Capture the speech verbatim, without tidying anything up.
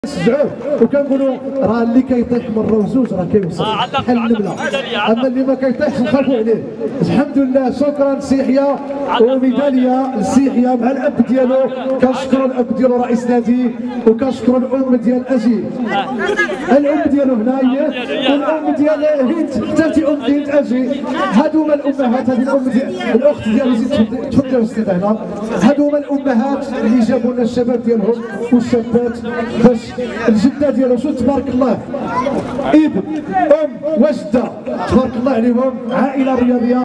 نشجعوه وكنقولوا راه اللي كيطيح مره وزوج راه كيوصل بحال النمله، اما اللي ما كيطيحش نخافوا عليه. الحمد لله، شكرا سي يحيى، وميداليه لسي يحيى مع الاب ديالو. كنشكروا الاب ديالو رئيس نادي، وكنشكروا الام ديال اجي، الام ديالو هنا هي، والام ديال هند حتى انت ام هند اجي. هادو هما الامهات، هذه الام ديال الاخت ديالو، زيد تفضلوا استاذ هنا. هادو هما الامهات اللي جابوا لنا الشباب ديالهم والشابات باش الجده ديالو. شو تبارك الله، ابن ام وجده تبارك الله عليهم، عائله رياضيه.